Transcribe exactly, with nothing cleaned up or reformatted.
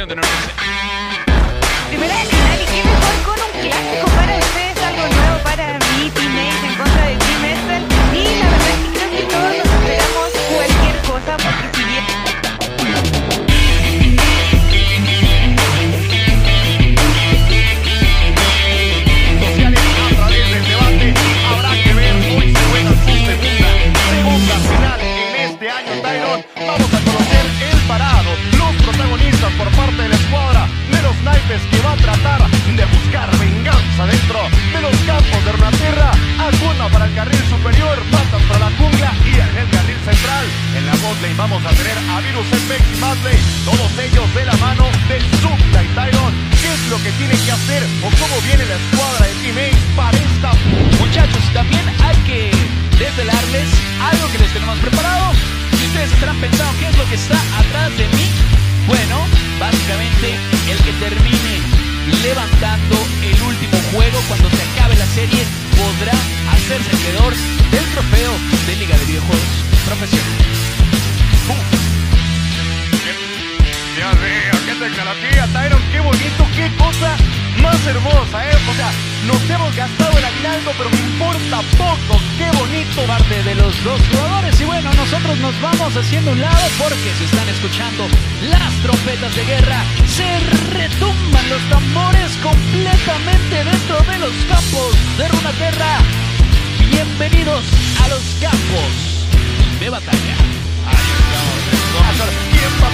selección de Nueva Zelanda. Primera de final, y qué mejor con un clásico para ustedes, algo nuevo para mí, Teammates en contra de Team Estel. Y la verdad es que creo que todos nos esperamos cualquier cosa, porque si bien... Sociales a través del debate, habrá que ver, hoy se juega su segunda, segunda final en este año, Tyron. Vamos a conocer el parado, los protagonistas por parte de la escuadra de los naipes que va a tratar de buscar venganza dentro de los campos de Runeterra. Alguna para el carril superior, patas para la jungla y en el carril central. En la botlane vamos a tener a Virus, Apex y Madley, todos ellos de la mano de Subta y Tyron. ¿Qué es lo que tienen que hacer o cómo viene la escuadra de Teammates para esta? Muchachos, también hay que desvelarles algo que les tenemos preparado. Si ustedes estarán pensando qué es lo que está atrás de mí, bueno, básicamente el que termine levantando el último juego cuando se acabe la serie podrá hacerse acreedor del trofeo de Liga de Videojuegos Profesional. Dios mío, qué tecnología, Tyron, qué bonito, qué cosa más hermosa, ¿eh? O sea, nos hemos gastado el aguinaldo, pero me importa poco, qué bonito. Parte de los dos jugadores, y bueno, nosotros nos vamos haciendo un lado porque se están escuchando las trompetas de guerra, se retumban los tambores completamente dentro de los campos de Runeterra. Bienvenidos a los campos de batalla. Ahí estamos, ¿quién va a